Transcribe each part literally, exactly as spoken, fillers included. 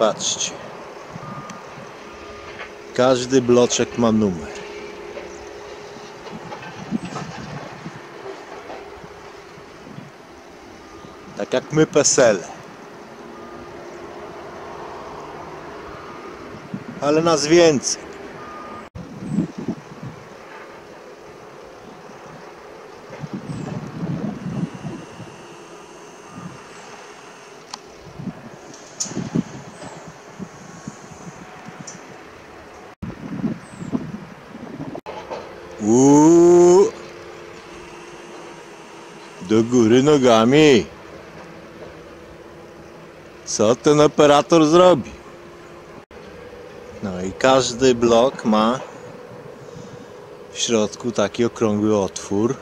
Patrzcie. Każdy bloczek ma numer. Tak jak my pesele. Ale nas więcej. Uuu, do góry nogami. Co ten operator zrobi? No i każdy blok ma w środku taki okrągły otwór.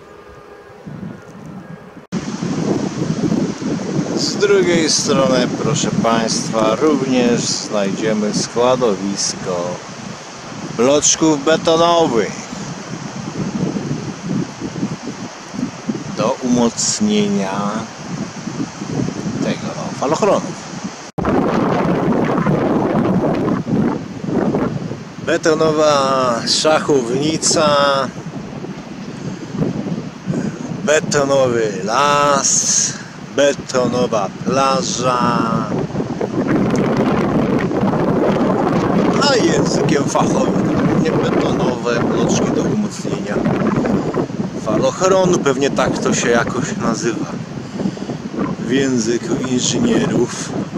Z drugiej strony, proszę Państwa, również znajdziemy składowisko bloczków betonowych do umocnienia tego falochronów. Betonowa szachownica, betonowy las, betonowa plaża, a językiem fachowym nie betonowe bloczki do umocnienia falochronu, pewnie tak to się jakoś nazywa w języku inżynierów.